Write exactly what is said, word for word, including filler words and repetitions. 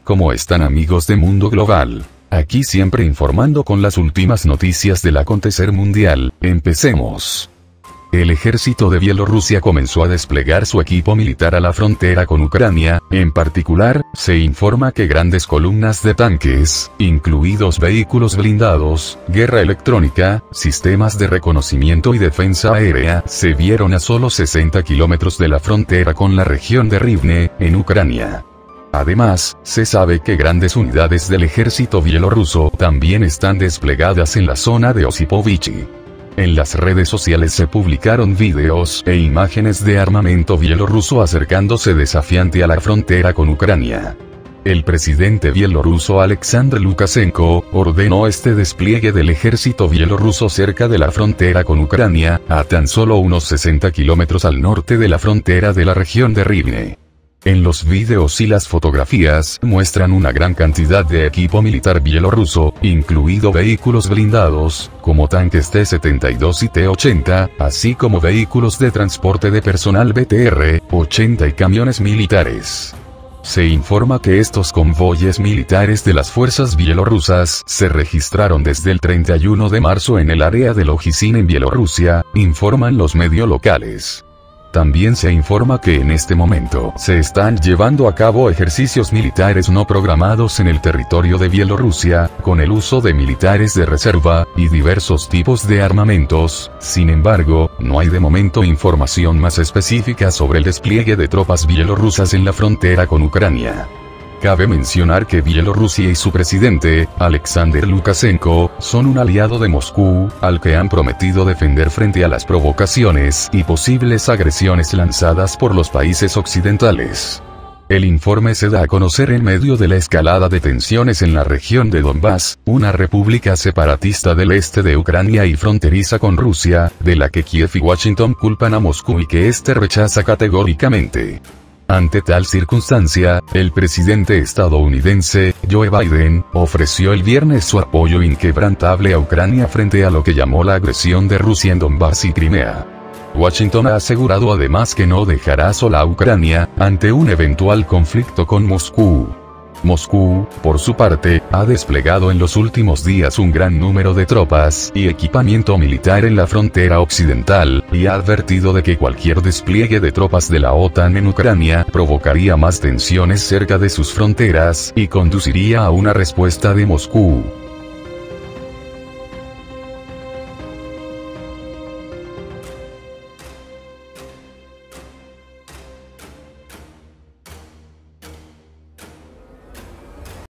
¿Cómo están, amigos de Mundo Global? Aquí siempre informando con las últimas noticias del acontecer mundial. Empecemos. El ejército de Bielorrusia comenzó a desplegar su equipo militar a la frontera con Ucrania. En particular, se informa que grandes columnas de tanques, incluidos vehículos blindados, guerra electrónica, sistemas de reconocimiento y defensa aérea, se vieron a solo sesenta kilómetros de la frontera con la región de Rivne, en Ucrania. Además, se sabe que grandes unidades del ejército bielorruso también están desplegadas en la zona de Osipovichi. En las redes sociales se publicaron videos e imágenes de armamento bielorruso acercándose desafiante a la frontera con Ucrania. El presidente bielorruso Alexander Lukashenko ordenó este despliegue del ejército bielorruso cerca de la frontera con Ucrania, a tan solo unos sesenta kilómetros al norte de la frontera de la región de Rivne. En los videos y las fotografías muestran una gran cantidad de equipo militar bielorruso, incluido vehículos blindados, como tanques T setenta y dos y T ochenta, así como vehículos de transporte de personal B T R ochenta y camiones militares. Se informa que estos convoyes militares de las fuerzas bielorrusas se registraron desde el treinta y uno de marzo en el área de Lojicin en Bielorrusia, informan los medios locales. También se informa que en este momento se están llevando a cabo ejercicios militares no programados en el territorio de Bielorrusia, con el uso de militares de reserva, y diversos tipos de armamentos. Sin embargo, no hay de momento información más específica sobre el despliegue de tropas bielorrusas en la frontera con Ucrania. Cabe mencionar que Bielorrusia y su presidente, Alexander Lukashenko, son un aliado de Moscú, al que han prometido defender frente a las provocaciones y posibles agresiones lanzadas por los países occidentales. El informe se da a conocer en medio de la escalada de tensiones en la región de Donbass, una república separatista del este de Ucrania y fronteriza con Rusia, de la que Kiev y Washington culpan a Moscú y que éste rechaza categóricamente. Ante tal circunstancia, el presidente estadounidense, Joe Biden, ofreció el viernes su apoyo inquebrantable a Ucrania frente a lo que llamó la agresión de Rusia en Donbass y Crimea. Washington ha asegurado además que no dejará sola a Ucrania, ante un eventual conflicto con Moscú. Moscú, por su parte, ha desplegado en los últimos días un gran número de tropas y equipamiento militar en la frontera occidental, y ha advertido de que cualquier despliegue de tropas de la OTAN en Ucrania provocaría más tensiones cerca de sus fronteras y conduciría a una respuesta de Moscú.